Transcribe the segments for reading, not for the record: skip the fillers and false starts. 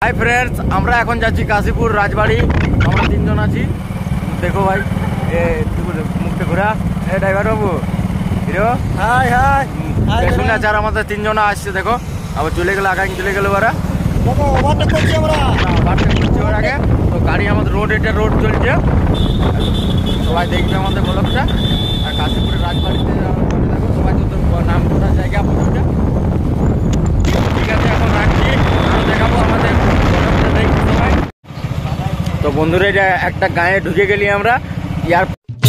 Hi friends, আমরা এখন যাচ্ছি কাশীপুর রাজবাড়ি। আমরা তিনজন আছি। দেখো ভাই, মুখটা ঘোরা। ড্রাইভার বাবু, হিরো হাই হাই। পেছনে আছে আর আমাদের তিনজন আসছে। দেখো আবার চলে গেল, আগামী চলে গেল ওরা। ওভারটেক করছি আমরা, ওভারটেক করছি ওর আগে। তো গাড়ি আমাদের রোড, এটা রোড চলছে। সবাই দেখবে আমাদের ব্লগটা। আর কাশীপুরের রাজবাড়িতে দেখো সবাই তো নাম করার জায়গা আপনাদের। ঠিক আছে, এখন রাখছি, দেখাবো আমাদের। তো বন্ধুরা, এটা একটা গায়ে ঢুকে গেলি আমরা। ইয়ার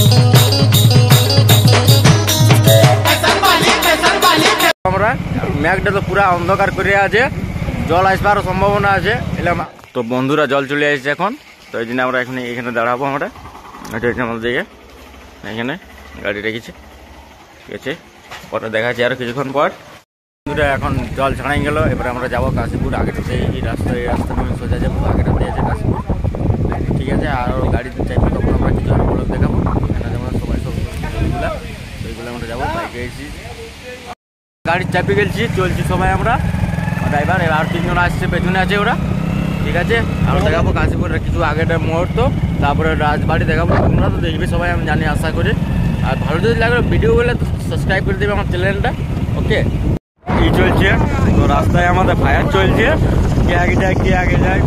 আমরা ম্যাগটা তো পুরা অন্ধকার করে আছে, জল আসবার সম্ভাবনা আছে। তো বন্ধুরা, জল চলে আসছে এখন। তো এই জন্য আমরা এখানে দাঁড়াবো। আমরা এটা হচ্ছে আমাদের দিকে, এখানে গাড়ি রেখেছি। ঠিক আছে, ওটা দেখা যাচ্ছে আরো কিছুক্ষণ পর। বন্ধুরা, এখন জল ছাড়াই গেল। এবারে আমরা যাবো কাশীপুর। আগেটাতে এই রাস্তা সোজা যাবো, আগেটাতে আছে কাশীপুর। ঠিক আছে, আর গাড়িতে চাইবো, তখন আমরা কিছু আরো ব্লগ দেখাবো। এখানে যেমন সবাই ওইগুলো আমরা যাবো। বাইকে এসেছি, গাড়ির চাপে গেছি, চলছি সবাই আমরা। ড্রাইভার আর তিনজন আসছে, পেছনে আছে ওরা। ঠিক আছে, আমরা দেখাবো কাশীপুরের কিছু আগেটার মুহূর্ত, তারপরে রাজবাড়ি দেখাবো। তোমরা তো দেখবে সবাই, আমি জানি, আশা করি। আর ভালো যদি লাগলো ভিডিও বলে তো সাবস্ক্রাইব করে দেবে আমার চ্যানেলটা। ওকে, কি চলছে তো রাস্তায় আমাদের ফায়ার চলছে, কে আগে যায় কে আগে যায়।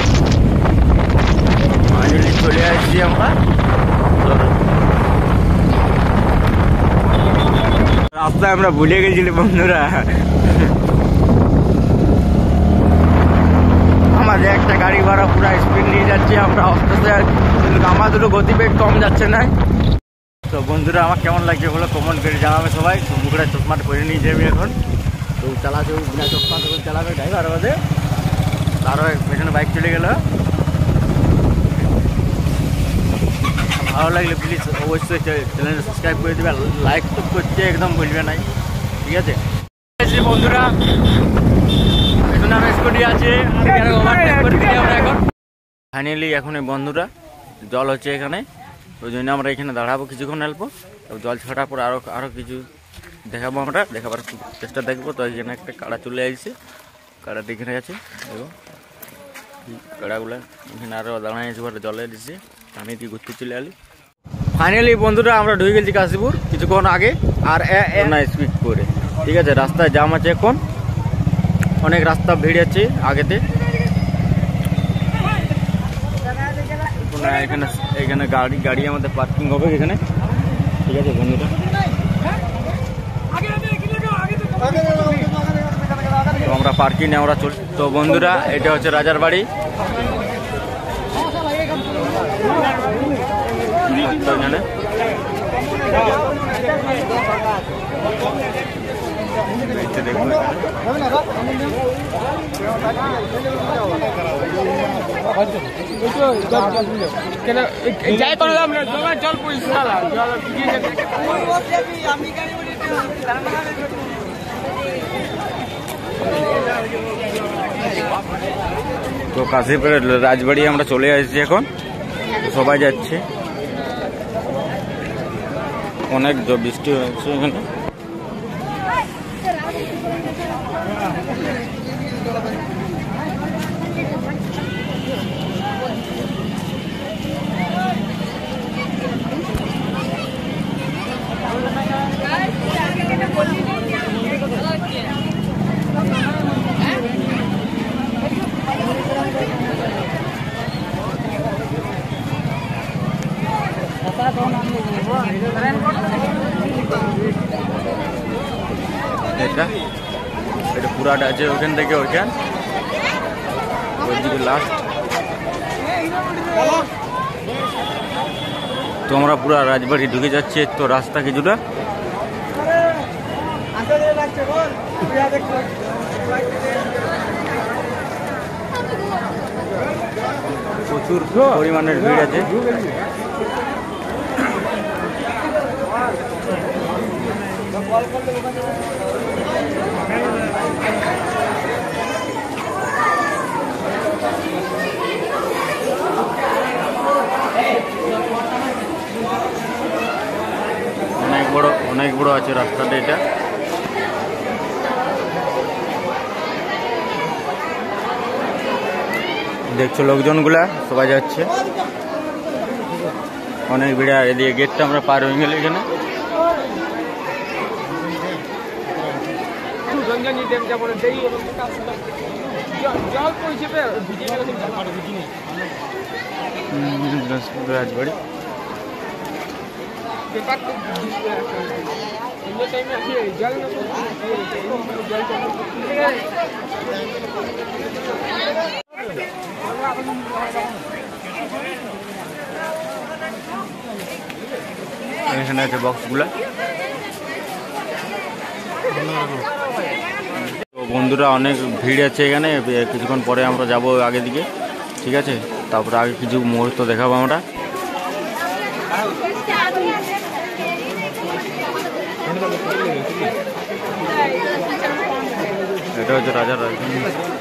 ফাইনালি চলে আসছি আমরা। রাস্তায় আমরা ভুলে গেছিলি বন্ধুরা। আমাদের একটা গাড়ি ভাড়া পুরো স্পিড নিয়ে যাচ্ছি আমরা, আস্তে আস্তে। আমার দুটো গতিবেগ কম যাচ্ছে না। তো বন্ধুরা, আমার কেমন লাগছে বলো কমেন্ট করে জানাবে সবাই। মুখটা চশমাটা পরে নিয়ে যাবে এখন। তো চালাতে বিনা চশমা তো চালাবে ড্রাইভার আমাদের। তারও পেছনে বাইক চলে গেল। ভালো লাগলে প্লিজ অবশ্যই চ্যানেলটা সাবস্ক্রাইব করে দেবে, লাইক তো করতে একদম ভুলবে নাই। ঠিক আছে বন্ধুরা, এখন আমরা স্কুটি আছে, আমরা এখন ফাইনালি এখন বন্ধুরা জল হচ্ছে এখানে। ওই জন্য আমরা এখানে দাঁড়াবো কিছুক্ষণ অল্প। জল ছাড়ার পর আরো কিছু দেখাবো, আমরা দেখাবার চেষ্টা দেখবো। তো এখানে একটা কাড়া চলে আসছে, কাড়াটা এখানে আছে। দেখো কাড়াগুলা এখানে আরো দাঁড়ায় আছে, জলে দিচ্ছে, আমি দিয়ে ঘুরতে চলে আলি। ফাইনালি বন্ধুরা, আমরা ঢুকে গেছি কাশীপুর কিছুক্ষণ আগে। আর না স্পিড করে। ঠিক আছে, রাস্তায় জাম আছে এখন, অনেক রাস্তা ভিড় আছে আগেতে। এখানে এখানে গাড়ি আমাদের পার্কিং হবে এখানে। ঠিক আছে বন্ধুরা, তো আমরা পার্কিংয়ে আমরা চলছি। তো বন্ধুরা, এটা হচ্ছে রাজার বাড়ি। তো এখানে দেখুন, তো কাশীপুরের রাজবাড়ি আমরা চলে আসছি এখন। সবাই যাচ্ছে, অনেক বৃষ্টি হয়েছে এখানে। এটা পুরাটা আছে ওখান থেকে ওইখান লাস্ট। তো আমরা পুরা রাজবাড়ি ঢুকে যাচ্ছে। তো রাস্তা কিছুটা প্রচুর পরিমাণের ভিড় আছে। অনেক বড় আছে রাস্তাটা এটা। দেখছো লোকজনগুলা সবাই যাচ্ছে অনেক ভিড়। আর এদিকে গেটটা আমরা পার হয়ে গেলে এখানে রাজবাড়ি। এখানে আছে বক্সগুলা। তো বন্ধুরা অনেক ভিড় আছে এখানে, কিছুক্ষণ পরে আমরা যাব আগে দিকে, ঠিক আছে? তারপরে আগে কিছু মুহূর্ত দেখাবো আমরা। এটা হচ্ছে রাজার রাজধানী।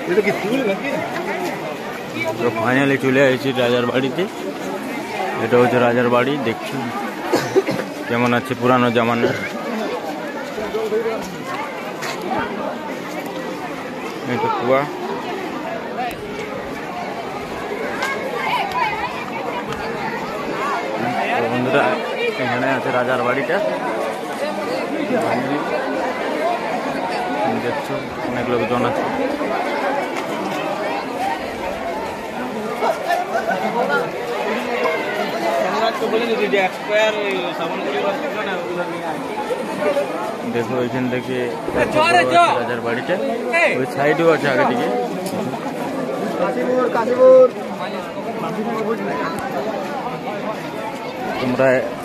তো ফাইনালি চলে এসেছি রাজার বাড়িতে। এটা হচ্ছে রাজার বাড়ি, দেখছি কেমন আছে পুরানো জামানার। এটা কুয়া। বন্ধুরা এখানে আছে রাজার বাড়িটা, দেখছো অনেক লোকজন আছে। দেখো এখান থেকে রাজার বাড়িটা, ওই সাইডেও আছে আগে দিকে। তোমরা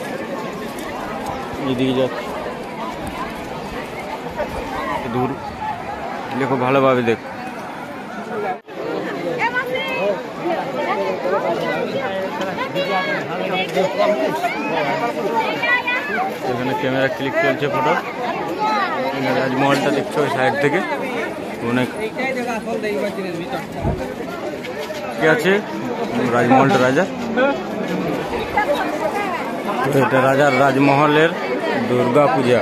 এদিকে যাচ্ছ, দূর দেখো ভালোভাবে দেখো। এখানে ক্যামেরা ক্লিক চলছে ফটো। রাজমহলটা দেখছো ওই সাইড থেকে অনেক কি আছে। রাজমহলটা রাজা, এটা রাজার রাজমহলের দুর্গা পূজা।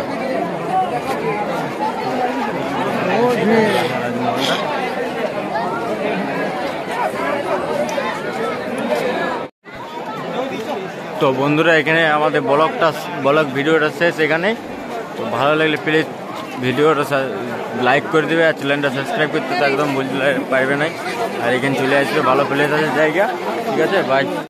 তো বন্ধুরা এখানে আমাদের ব্লগ ভিডিওটা শেষ এখানে। তো ভালো লাগলে প্লিজ ভিডিওটা লাইক করে দেবে, আর চ্যানেলটা সাবস্ক্রাইব করতে তো একদম বুঝতে পারবে না। আর এখানে চলে আসবে, ভালো প্লেস আছে জায়গা, ঠিক আছে? বাই।